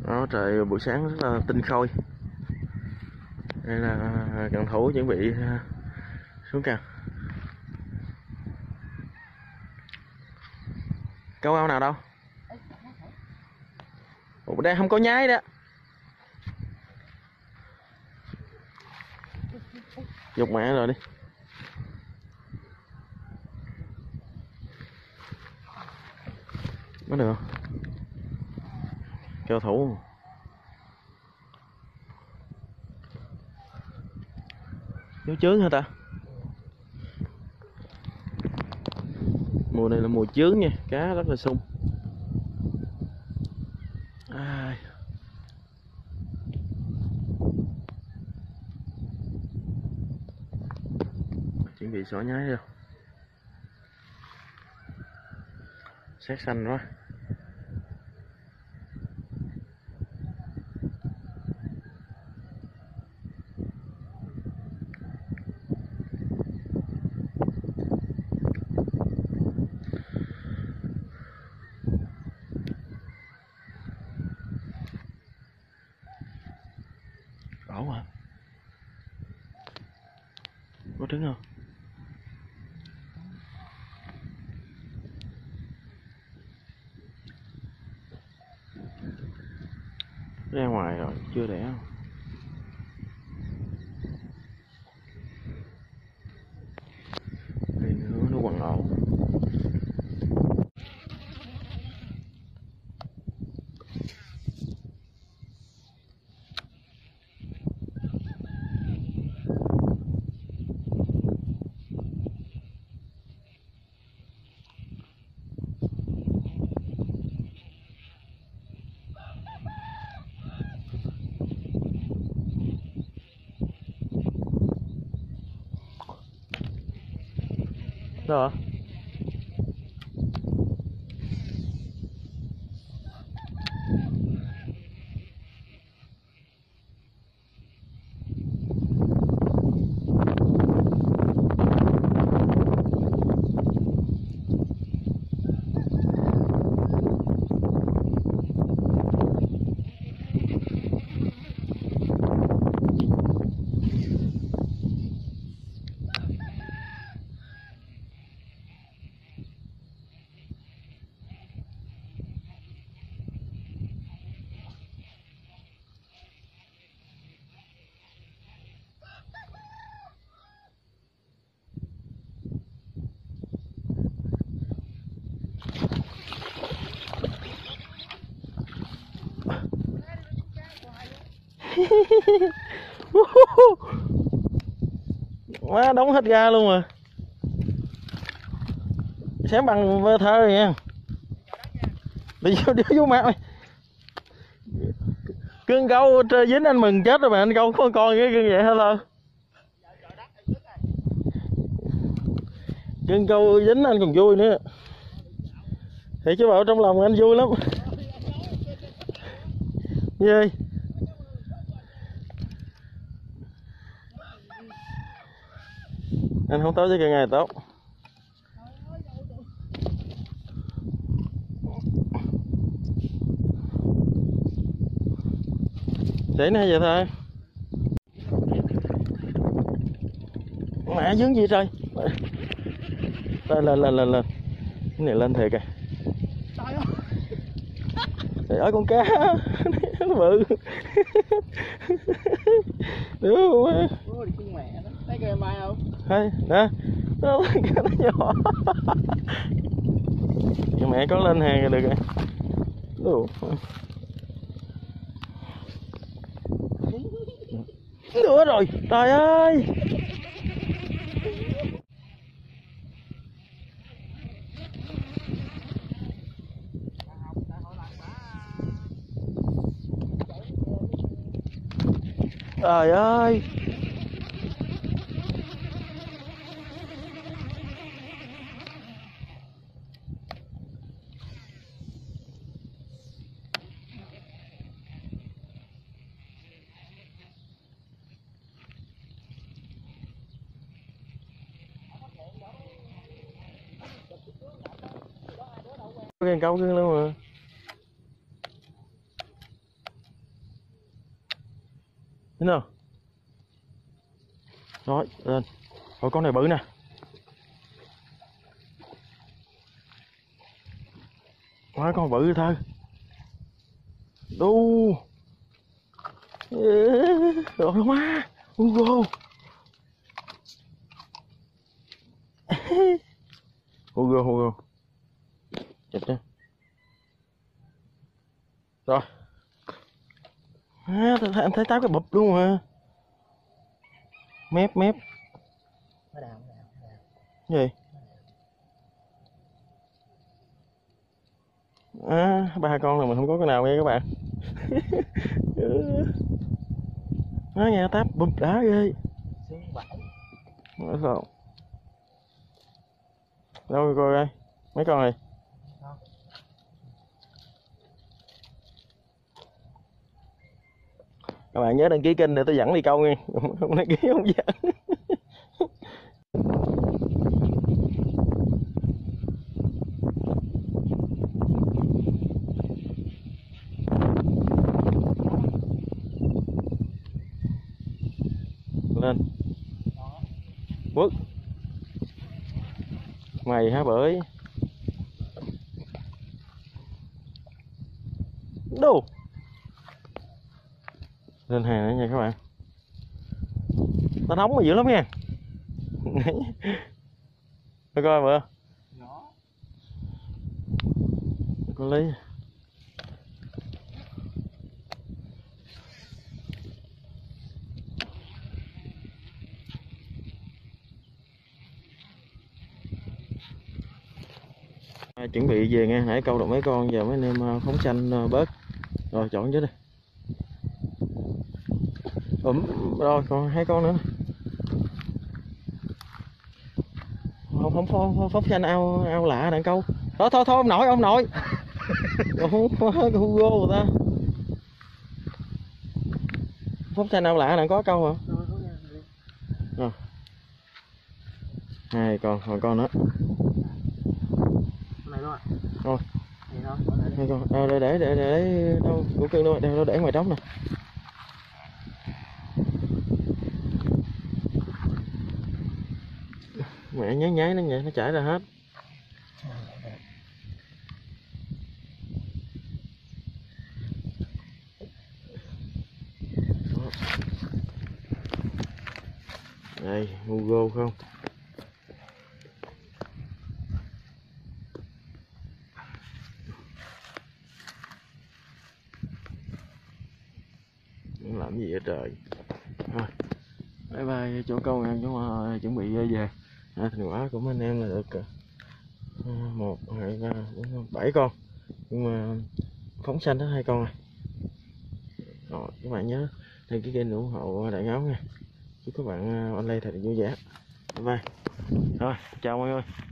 Đó, trời buổi sáng rất là tinh khôi. Đây là cần thủ chuẩn bị xuống cần. Câu ao nào đâu? Ủa, đây không có nhái đó. Dục mẹ rồi đi. Có được không? Cao thủ. Thiếu chướng hả ta? Mùa này là mùa chướng nha, cá rất là sung. Chuẩn bị xỏ nhái rồi. Sát xanh quá. Ổn hả? Có trứng không? Ra ngoài rồi, chưa đẻ không? Đây nữa, nó quằn ổ. Đâu hả? Má đóng hết ga luôn rồi. Xém bằng vơ thơ rồi nha. Đi vô mặt mày. Cưng câu dính anh mừng chết rồi mà anh câu có con cái cưng vậy hello. Cưng câu dính anh còn vui nữa. Thì chứ bảo trong lòng anh vui lắm. Gì? Anh không tốt với cái ngày tốt. Chảy này vậy thôi. Mẹ dướng gì trời. Lên. Cái này lên thiệt kìa. Trời ơi con cá. Nó bự. Đúng quá. Thấy kìa mai không? Thấy, nè. Nó nhỏ. Nhưng mẹ có lên hàng rồi được rồi. Nữa rồi, trời ơi. Trời ơi. Cái câu cưng luôn mà. Thấy không? Rồi lên. Rồi con này bự nè. Quá con bự thôi. Đu. Rồi má. Hugo. Hugo. Chụp đó. Rồi. Anh thấy táo cái bụp luôn mà. Mép. Gì? Ba con là mình không có cái nào nghe các bạn. Nghe táp bụp đá ghê. Sao? Đâu rồi coi đây. Mấy con này. Các bạn nhớ đăng ký kênh để tôi dẫn đi câu nha. Không đăng ký không dẫn. Lên. Quất. Mày hả bưởi. Đu. Lên hàng nữa nha các bạn. Tao nóng mà dữ lắm nha. Coi coi bữa. Con lý. Chuẩn bị về nghe, nãy câu được mấy con, giờ mấy anh em phóng xanh bớt. Rồi chọn chứ đi. Rồi còn 2 con nữa. Không phóng xanh ao lạ đang câu. Thôi ông nội. Hugo người ta. Phóng xanh ao lạ đang có câu hả? Rồi. 2 con, còn con nữa. Rồi. 2 con. Để đâu của cưng đâu, để ngoài trống nè. Mẹ nháy nó vậy, nó chảy ra hết. Đây, Hugo không? Nó làm gì vậy trời. Thôi, bye bye chỗ câu em, chúng ta chuẩn bị về. Thành quả của mấy anh em là được 1, 2, 3, 4, 5, 7 con. Nhưng mà phóng xanh đó 2 con này. Rồi các bạn nhớ đăng ký kênh ủng hộ Đại Ngáo nha. Chúc các bạn online thật vui vẻ. Bye bye. Rồi chào mọi người.